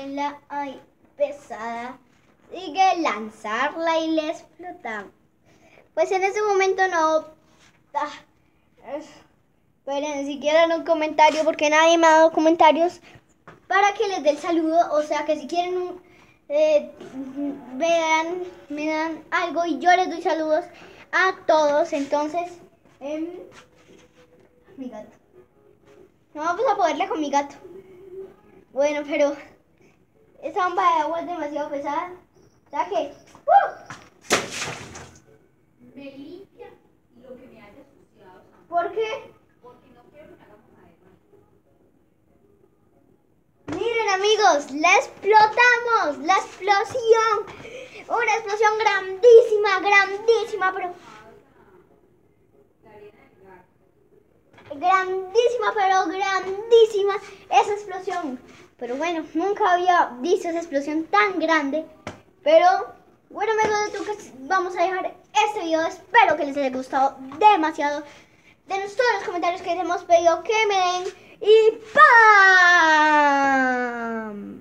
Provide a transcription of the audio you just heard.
Mírenla, ay, pesada. Sigue lanzarla y le explota. Pues en ese momento no. Esperen, si quieren un comentario, porque nadie me ha dado comentarios para que les dé el saludo. O sea que si quieren me dan algo y yo les doy saludos a todos. Entonces, mi gato. No vamos a poderle con mi gato. Bueno, pero esa bomba de agua es demasiado pesada. O sea que... Me limpia lo que me haya asociado. ¿Por qué? Porque no quiero que me hagamos además. Miren amigos, la explotamos, la explosión. Una explosión grandísima, grandísima, pero... Grandísima, pero grandísima esa explosión. Pero bueno, nunca había visto esa explosión tan grande. Pero bueno amigos de Tucas, vamos a dejar este video. Espero que les haya gustado demasiado. Denos todos los comentarios que les hemos pedido que me den. Y ¡pam!